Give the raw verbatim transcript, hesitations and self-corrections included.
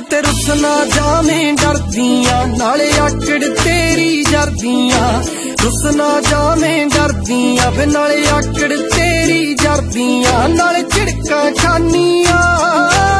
किते रुस ना जावें डरदियां नाले आकड़ तेरी जरदियां रुस ना जावें डरदियां वे नाले आकड़ तेरी जरदियां नाले झिड़कां खानियां